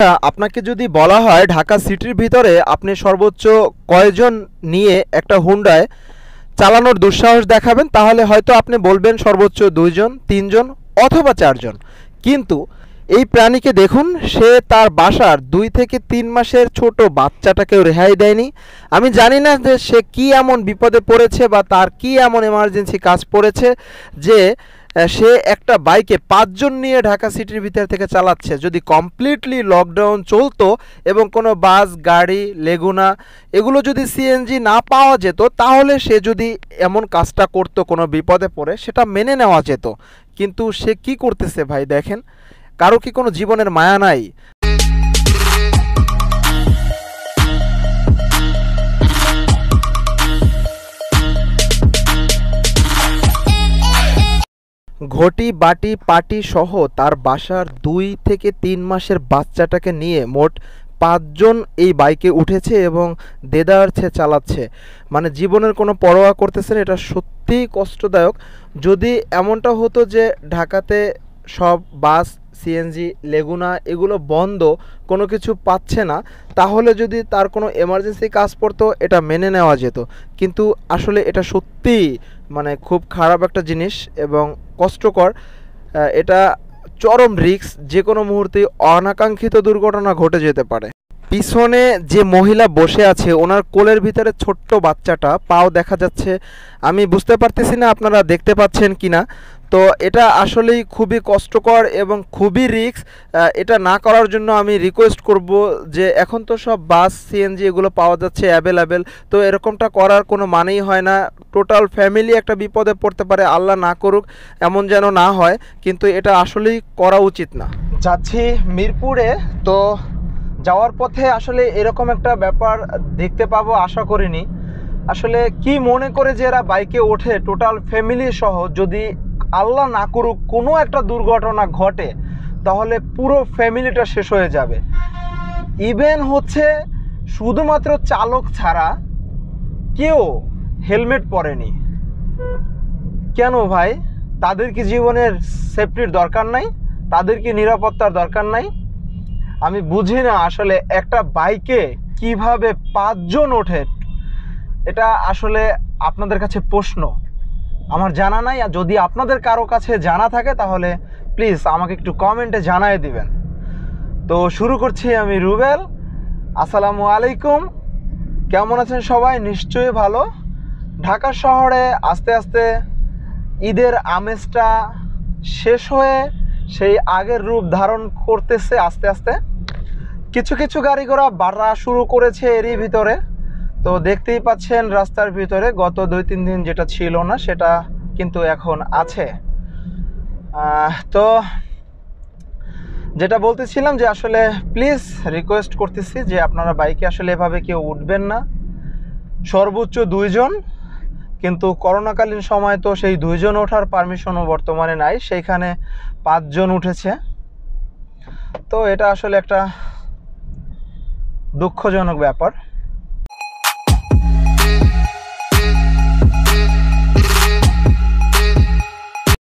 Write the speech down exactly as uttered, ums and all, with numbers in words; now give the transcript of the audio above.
আপনাকে যদি বলা হয় ঢাকা সিটির ভিতরে আপনি সর্বোচ্চ কয়জন নিয়ে একটা হুন্ডায় চালানোর দুঃসাহস দেখাবেন, তাহলে হয়তো আপনি বলবেন সর্বোচ্চ দুইজন, তিনজন অথবা চারজন। কিন্তু এই প্রাণীকে দেখুন, সে তার বাসার দুই থেকে তিন মাসের ছোট বাচ্চাটাকেও রেহাই দেয়নি। আমি জানি না যে সে কি এমন বিপদে পড়েছে বা তার কি এমন এমার্জেন্সি কাজ পড়েছে যে সে একটা বাইকে পাঁচজন নিয়ে ঢাকা সিটির ভিতর থেকে চালাচ্ছে। যদি কমপ্লিটলি লকডাউন চলতো এবং কোনো বাস, গাড়ি, লেগুনা এগুলো যদি সিএনজি না পাওয়া যেত, তাহলে সে যদি এমন কাজটা করতো কোনো বিপদে পড়ে, সেটা মেনে নেওয়া যেত। কিন্তু সে কি করতেছে ভাই দেখেন, কারো কি কোনো জীবনের মায়া নাই? ঘটি, বাটি, পাটি সহ তার বাসার দুই থেকে তিন মাসের বাচ্চাটাকে নিয়ে মোট পাঁচজন এই বাইকে উঠেছে এবং দেদারছে চালাচ্ছে। মানে জীবনের কোনো পরোয়া করতেছে না। এটা সত্যিই কষ্টদায়ক। যদি এমনটা হতো যে ঢাকাতে সব বাস, সিএনজি, লেগুনা এগুলো বন্ধ, কোনো কিছু পাচ্ছে না, তাহলে যদি তার কোনো এমার্জেন্সি কাজ পড়তো এটা মেনে নেওয়া যেত। কিন্তু আসলে এটা সত্যিই মানে খুব খারাপ একটা জিনিস এবং কষ্টকর। এটা চরম রিস্ক, যে কোনো মুহূর্তে অনাকাঙ্ক্ষিত দুর্ঘটনা ঘটে যেতে পারে। পিছনে যে মহিলা বসে আছে ওনার কোলের ভিতরে ছোট্ট বাচ্চাটা, পাও দেখা যাচ্ছে। আমি বুঝতে পারতেছি না আপনারা দেখতে পাচ্ছেন কি না। তো এটা আসলেই খুবই কষ্টকর এবং খুবই রিস্ক। এটা না করার জন্য আমি রিকোয়েস্ট করব যে এখন তো সব বাস, সিএনজি এগুলো পাওয়া যাচ্ছে অ্যাভেলেবেল, তো এরকমটা করার কোনো মানেই হয় না। টোটাল ফ্যামিলি একটা বিপদে পড়তে পারে, আল্লাহ না করুক এমন যেন না হয়, কিন্তু এটা আসলেই করা উচিত না। যাচ্ছি মিরপুরে, তো যাওয়ার পথে আসলে এরকম একটা ব্যাপার দেখতে পাবো আশা করিনি। আসলে কি মনে করে যে এরা বাইকে ওঠে টোটাল ফ্যামিলি সহ, যদি আল্লাহ না করুক কোনো একটা দুর্ঘটনা ঘটে তাহলে পুরো ফ্যামিলিটা শেষ হয়ে যাবে। ইভেন হচ্ছে শুধুমাত্র চালক ছাড়া কেউ হেলমেট পরেনি। কেন ভাই? তাদের কি জীবনের সেফটির দরকার নাই? তাদের কি নিরাপত্তার দরকার নাই? আমি বুঝি না আসলে একটা বাইকে কিভাবে পাঁচজন ওঠে। এটা আসলে আপনাদের কাছে প্রশ্ন, আমার জানা নাই। আর যদি আপনাদের কারো কাছে জানা থাকে তাহলে প্লিজ আমাকে একটু কমেন্টে জানায় দিবেন। তো শুরু করছি আমি রুবেল। আসসালামু আলাইকুম। কেমন আছেন সবাই? নিশ্চয়ই ভালো। ঢাকা শহরে আস্তে আস্তে ঈদের আমেজটা শেষ হয়ে সেই আগের রূপ ধারণ করতেছে আস্তে আস্তে। কিছু কিছু গাড়ি ঘোড়া বাড়া শুরু করেছে এরই ভিতরে। তো দেখতেই পাচ্ছেন রাস্তার ভিতরে গত দুই তিন দিন যেটা ছিল না সেটা কিন্তু এখন আছে। তো যেটা বলতেছিলাম যে আসলে প্লিজ রিকোয়েস্ট করতেছি যে আপনারা বাইকে আসলে এভাবে কেউ উঠবেন না। সর্বোচ্চ দুইজন, কিন্তু করোনাকালীন সময় তো সেই দুইজন ওঠার পারমিশনও বর্তমানে নাই, সেইখানে পাঁচজন উঠেছে। তো এটা আসলে একটা দুঃখজনক ব্যাপার।